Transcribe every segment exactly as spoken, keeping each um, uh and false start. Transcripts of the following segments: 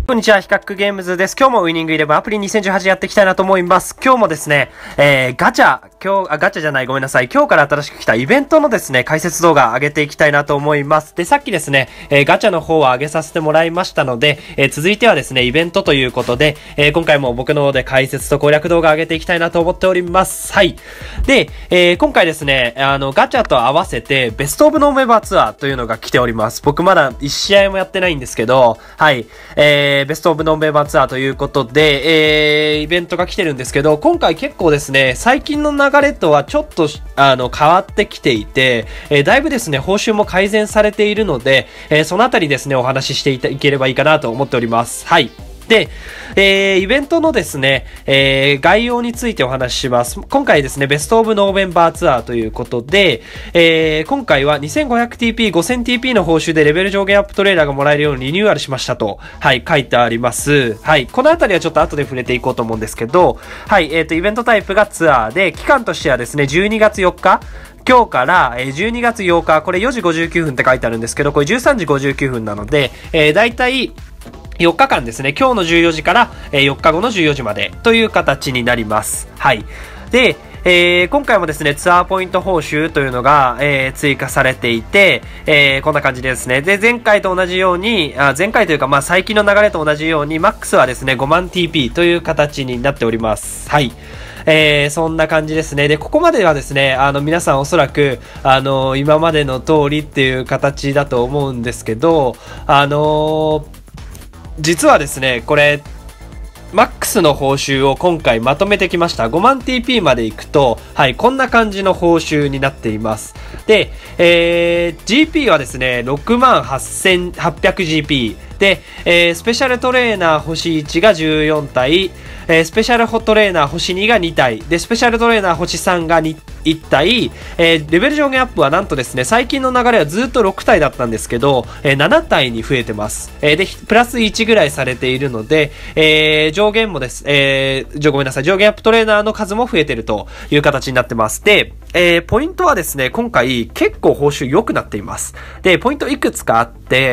こんにちは、ヒカックゲームズです。今日もウイニングイレブンアプリにせんじゅうはちやっていきたいなと思います。今日もですね、えー、ガチャ、今日、あ、ガチャじゃない、ごめんなさい。今日から新しく来たイベントのですね、解説動画上げていきたいなと思います。で、さっきですね、えー、ガチャの方は上げさせてもらいましたので、えー、続いてはですね、イベントということで、えー、今回も僕の方で解説と攻略動画上げていきたいなと思っております。はい。で、えー、今回ですね、あの、ガチャと合わせて、ベストオブノーメンバーツアーというのが来ております。僕まだいち試合もやってないんですけど、はい。えー、ベストオブノーメンバーツアーということで、えー、イベントが来てるんですけど、今回結構ですね、最近の流れとはちょっと、あの、変わってきていて、えー、だいぶですね、報酬も改善されているので、えー、そのあたりですね、お話ししていたいければいいかなと思っております。はい。で、えー、イベントのですね、えー、概要についてお話しします。今回ですね、ベストオブノーベンバーツアーということで、えー、今回は にせんごひゃくティーピー、ごせんティーピー の報酬でレベル上限アップトレーラーがもらえるようにリニューアルしましたと、はい、書いてあります。はい、このあたりはちょっと後で触れていこうと思うんですけど、はい、えっと、イベントタイプがツアーで、期間としてはですね、じゅうにがつよっか、今日からじゅうにがつようか、これよじごじゅうきゅうふんって書いてあるんですけど、これじゅうさんじごじゅうきゅうふんなので、えー、だいたいよっかかんですね。今日のじゅうよじからよっかごのじゅうよじまでという形になります。はい。で、えー、今回もですね、ツアーポイント報酬というのが、えー、追加されていて、えー、こんな感じですね。で、前回と同じように、あ前回というか、まあ、最近の流れと同じように、マックスはですね、ごまんティーピー という形になっております。はい。えー、そんな感じですね。で、ここまではですね、あの、皆さんおそらく、あの、今までの通りっていう形だと思うんですけど、あのー、実はですね、これ、マックスの報酬を今回まとめてきました。ごまんティーピー まで行くと、はい、こんな感じの報酬になっています。で、えー、ジーピー はですね、ろくまんはっせんはっぴゃくジーピー。で、えー、スペシャルトレーナー星いちがじゅうよんたい、えー、スペシャルトレーナー星にがにたい、で、スペシャルトレーナー星さんがいったい、えー、レベル上限アップはなんとですね、最近の流れはずっとろくたいだったんですけど、えー、ななたいに増えてます。えー、で、プラスいちぐらいされているので、えー、上限もです、えー、じゃごめんなさい、上限アップトレーナーの数も増えてるという形になってます。で、えー、ポイントはですね、今回結構報酬良くなっています。で、ポイントいくつかあって、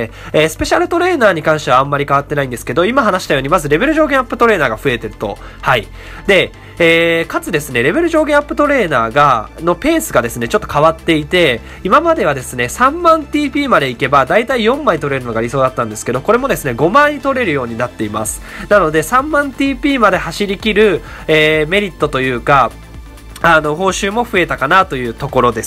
えー、スペシャルトレーナーに関してはあんまり変わってないんですけど、今話したようにまずレベル上限アップトレーナーが増えてると。はい。で、えー、かつですね、レベル上限アップトレーナーが、のペースがですね、ちょっと変わっていて、今まではですね、さんまんティーピー までいけば、だいたいよんまい取れるのが理想だったんですけど、これもですね、ごまい取れるようになっています。なので、さんまんティーピー まで走り切る、えー、メリットというか、あの、報酬も増えたかなというところです。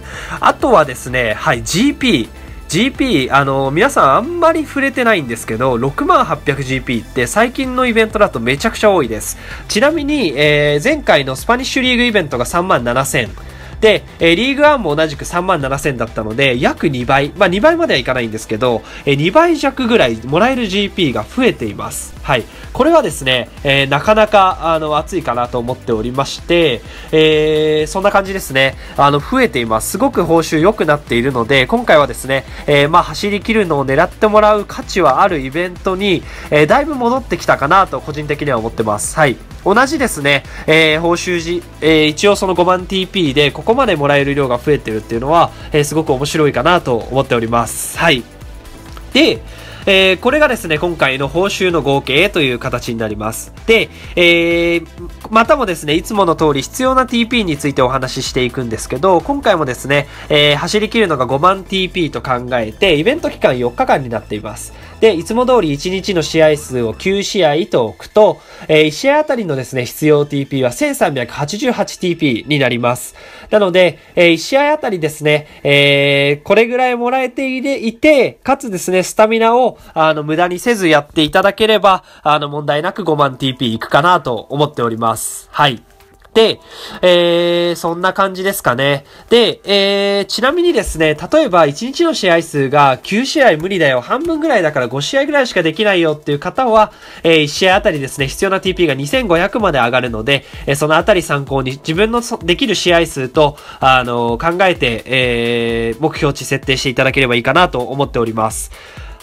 あとはですね、はい、ジーピー。ジーピー、あの、皆さんあんまり触れてないんですけど、ろくまんはっぴゃくジーピー って最近のイベントだとめちゃくちゃ多いです。ちなみに、えー、前回のスパニッシュリーグイベントがさんまんななせん。で、えー、リーグワンも同じくさんまんななせんだったので、約にばい。まあ、にばいまではいかないんですけど、えー、にばいじゃくぐらいもらえる ジーピー が増えています。はい。これはですね、えー、なかなか、あの、熱いかなと思っておりまして、えー、そんな感じですね。あの、増えています。すごく報酬良くなっているので、今回はですね、えー、まあ、走り切るのを狙ってもらう価値はあるイベントに、えー、だいぶ戻ってきたかなと、個人的には思ってます。はい。同じですね、えー、報酬時、えー、一応そのごまんティーピー でここまでもらえる量が増えてるっていうのは、えー、すごく面白いかなと思っております。はい。で、えー、これがですね、今回の報酬の合計という形になります。で、えー、またもですね、いつもの通り必要な ティーピー についてお話ししていくんですけど、今回もですね、えー、走り切るのがごまんティーピー と考えて、イベント期間よっかかんになっています。で、いつも通りいちにちの試合数をきゅうしあいと置くと、えー、いち試合あたりのですね、必要 ティーピー は せんさんびゃくはちじゅうはちティーピー になります。なので、えー、いち試合あたりですね、えー、これぐらいもらえていて、かつですね、スタミナを、あの、無駄にせずやっていただければ、あの、問題なくごまんティーピー いくかなと思っております。はい。で、えー、そんな感じですかね。で、えー、ちなみにですね、例えばいちにちの試合数がきゅうしあい無理だよ、半分ぐらいだからごしあいぐらいしかできないよっていう方は、えー、いち試合あたりですね、必要な ティーピー がにせんごひゃくまで上がるので、えー、そのあたり参考に自分のできる試合数と、あのー、考えて、えー、目標値設定していただければいいかなと思っております。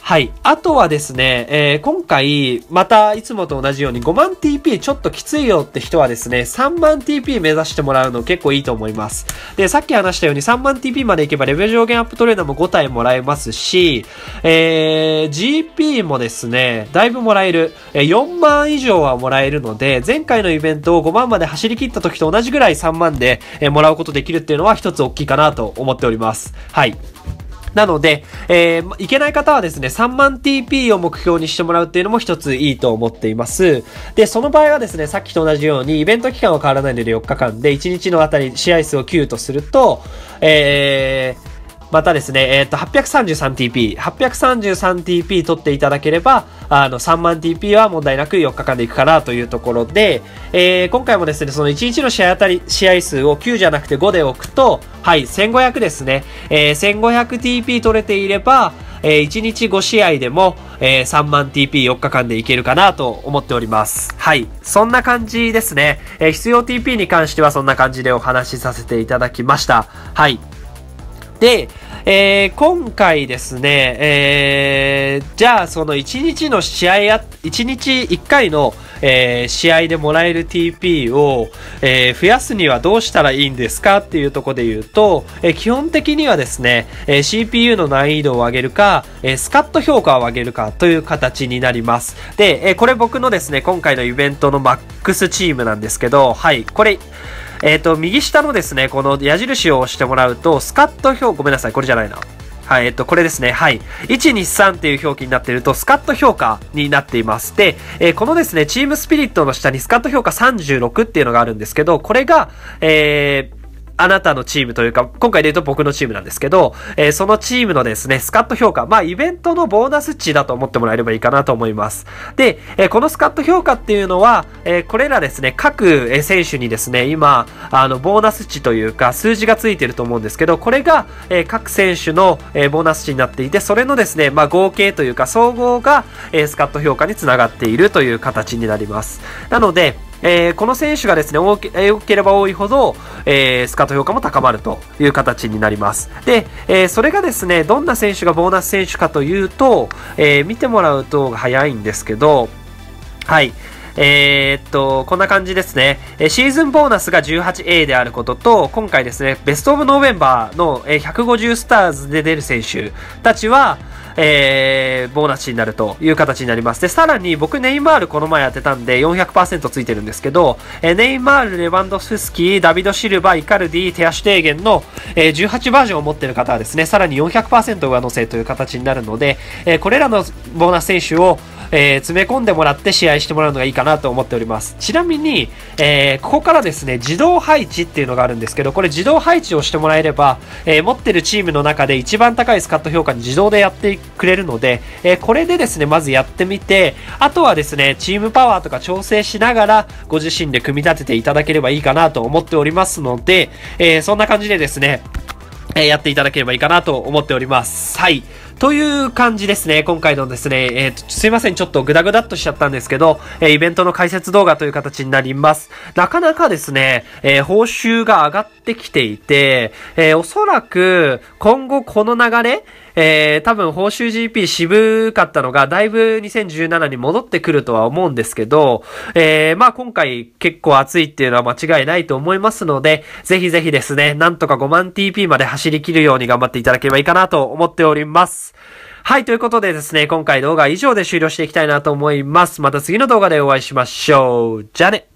はい。あとはですね、えー、今回、またいつもと同じようにごまん ティーピー ちょっときついよって人はですね、さんまん ティーピー 目指してもらうの結構いいと思います。で、さっき話したようにさんまん ティーピー までいけばレベル上限アップトレーナーもご体もらえますし、えー、ジーピー もですね、だいぶもらえる。よんまん以上はもらえるので、前回のイベントをごまんまで走り切った時と同じぐらいさんまんでもらうことできるっていうのは一つ大きいかなと思っております。はい。なので、えー、いけない方はですね、さんまん ティーピー を目標にしてもらうっていうのも一ついいと思っています。で、その場合はですね、さっきと同じように、イベント期間は変わらないのでよっかかんで、いちにちのあたり試合数をきゅうとすると、えー、またですね、えっと、はっぴゃくさんじゅうさんティーピー、はっぴゃくさんじゅうさんティーピー 取っていただければ、あの、さんまん ティーピー は問題なくよっかかんでいくかなというところで、えー、今回もですね、そのいちにちの試合あたり、試合数をきゅうじゃなくてごで置くと、はい、せんごひゃくですね、えー、せんごひゃくティーピー 取れていれば、えー、いちにちごしあいでも、えー、さんまん ティーピーよっかかんでいけるかなと思っております。はい。そんな感じですね。えー、必要 ティーピー に関してはそんな感じでお話しさせていただきました。はい。で、えー、今回ですね、えー、じゃあそのいちにちの試合や、いちにちいっかいの、えー、試合でもらえる ティーピー を、えー、増やすにはどうしたらいいんですかっていうところで言うと、えー、基本的にはですね、えー、シーピーユー の難易度を上げるか、えー、スカット評価を上げるかという形になります。で、えー、これ僕のですね、今回のイベントのマックスチームなんですけど、はい、これ、えっと、右下のですね、この矢印を押してもらうと、スカット評価、ごめんなさい、これじゃないな。はい、えっと、これですね。はい。いち、に、さんっていう表記になっていると、スカット評価になっています。で、えー、このですね、チームスピリットの下にスカット評価さんじゅうろくっていうのがあるんですけど、これが、えー、あなたのチームというか、今回で言うと僕のチームなんですけど、えー、そのチームのですね、スカット評価、まあ、イベントのボーナス値だと思ってもらえればいいかなと思います。で、えー、このスカット評価っていうのは、えー、これらですね、各選手にですね、今、あの、ボーナス値というか、数字がついてると思うんですけど、これが、えー、各選手の、えー、ボーナス値になっていて、それのですね、まあ、合計というか、総合が、えー、スカット評価につながっているという形になります。なので、えー、この選手がですね、多け、えー、多ければ多いほど、えー、スカット評価も高まるという形になります。で、えー、それがですね、どんな選手がボーナス選手かというと、えー、見てもらうと早いんですけど、はい。えー、っと、こんな感じですね。シーズンボーナスが じゅうはちエー であることと、今回ですね、ベストオブノーベンバーのひゃくごじゅうスターズで出る選手たちは、えー、ボーナスになるという形になります。で、さらに僕ネイマールこの前当てたんで よんひゃくパーセント ついてるんですけど、えー、ネイマール、レバンドフスキー、ダビド・シルバ、イカルディ、テアシュテーゲンの、えー、じゅうはちバージョンを持っている方はですね、さらに よんひゃくパーセント 上乗せという形になるので、えー、これらのボーナス選手をえー、詰め込んでもらって試合してもらうのがいいかなと思っております。ちなみに、えー、ここからですね、自動配置っていうのがあるんですけど、これ自動配置をしてもらえれば、えー、持ってるチームの中で一番高いスカット評価に自動でやってくれるので、えー、これでですね、まずやってみて、あとはですね、チームパワーとか調整しながら、ご自身で組み立てていただければいいかなと思っておりますので、えー、そんな感じでですね、えー、やっていただければいいかなと思っております。はい。という感じですね。今回のですね、えー、すいません。ちょっとグダグダっとしちゃったんですけど、えー、イベントの解説動画という形になります。なかなかですね、えー、報酬が上がってきていて、えー、おそらく今後この流れ、えー、多分報酬 ジーピー 渋かったのがだいぶにせんじゅうななに戻ってくるとは思うんですけど、えー、まあ今回結構熱いっていうのは間違いないと思いますので、ぜひぜひですね、なんとかごまん ティーピー まで走り切るように頑張っていただければいいかなと思っております。はい、ということでですね、今回動画は以上で終了していきたいなと思います。また次の動画でお会いしましょう。じゃあね。